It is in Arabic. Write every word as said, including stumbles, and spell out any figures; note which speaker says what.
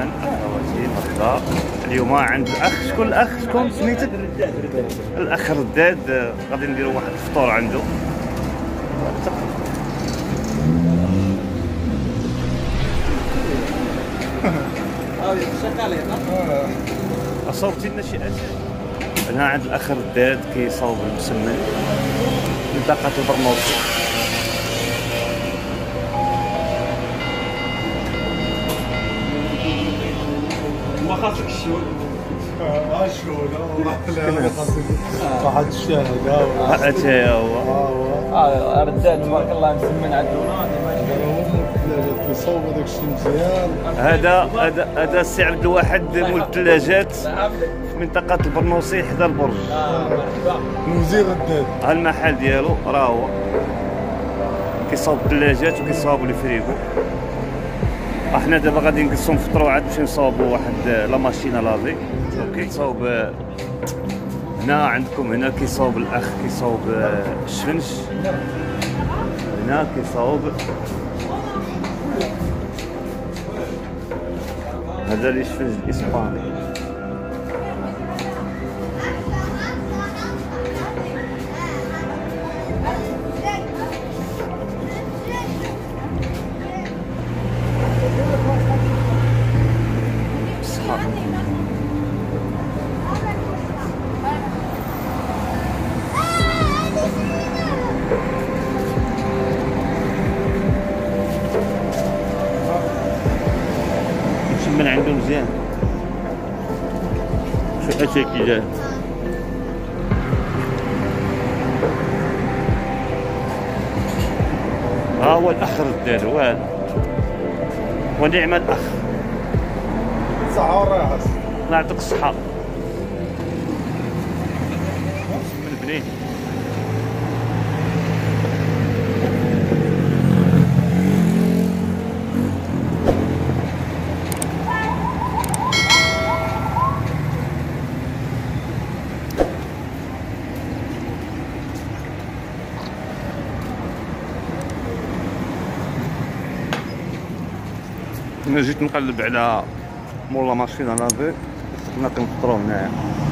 Speaker 1: مرحبا اخواتي مرحبا. اليوم عند الاخ، شكون الاخ؟ شكون سميتك؟ الاخ رداد. غادي نديرو واحد الفطور عنده. اصوبتي لنا شي اشياء. هنا عند الاخ رداد كيصاوب المسمن منطقة البرنوصي.
Speaker 2: ما خاصك الشول.
Speaker 3: اه شول والله خاصك واحد الشاهد. ها
Speaker 1: اتى هو
Speaker 2: اه رداد تبارك الله مسمن عندنا.
Speaker 3: كيصوب هذاك الشيء مزيان.
Speaker 1: هذا هذا هذا السي عبد الواحد مول الثلاجات في منطقة البرنوصي حدا البرج.
Speaker 3: مزيان رداد.
Speaker 1: ها المحل ديالو راه هو كيصاوب الثلاجات وكيصاوب لي فريغو. احنا دابا غادي نجلسو نفطرو عاد باش نصاوبو واحد لا ماشينه لافي. اوكي كيصاوب هنا عندكم، هنا كيصاوب الاخ كيصاوب الشفنش، هنا كيصاوب هذا اللي الشفنج الاسباني. من عنده مزيان شو اشياء كي جاي. ها هو الاخ رداد هو هذا، ونعم الاخ.
Speaker 3: صحة والراحة.
Speaker 1: الله يعطيك الصحة. من بنين انا جيت نقلب على مولا ماشينه لافي، كنا كنفطرو هنايا.